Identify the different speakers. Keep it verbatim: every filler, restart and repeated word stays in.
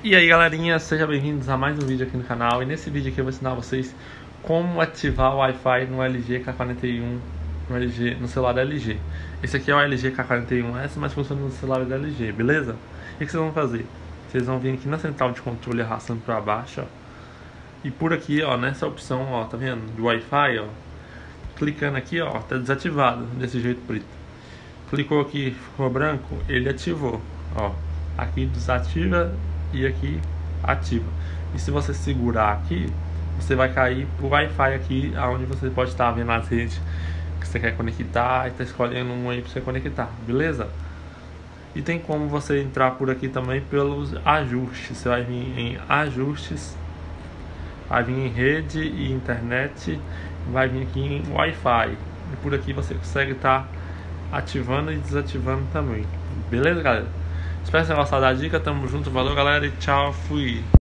Speaker 1: E aí galerinha, sejam bem-vindos a mais um vídeo aqui no canal. E nesse vídeo aqui eu vou ensinar vocês como ativar o Wi-Fi no L G K quarenta e um, no, L G, no celular da L G. Esse aqui é o L G K quarenta e um S, mas funciona no celular da L G, beleza? O que vocês vão fazer? Vocês vão vir aqui na central de controle arrastando para baixo, ó. E por aqui, ó, nessa opção, ó, tá vendo? Do Wi-Fi, ó. Clicando aqui, ó, tá desativado, desse jeito preto. Clicou aqui, ficou branco, ele ativou, ó. Aqui desativa e aqui ativa. E se você segurar aqui, você vai cair pro Wi-Fi aqui, onde você pode estar vendo as redes que você quer conectar e tá escolhendo um aí para você conectar, beleza? E tem como você entrar por aqui também pelos ajustes. Você vai vir em ajustes, vai vir em rede e internet, vai vir aqui em Wi-Fi. E por aqui você consegue estar ativando e desativando também, beleza, galera? Espero que vocês tenham gostado da dica, tamo junto, valeu galera e tchau, fui!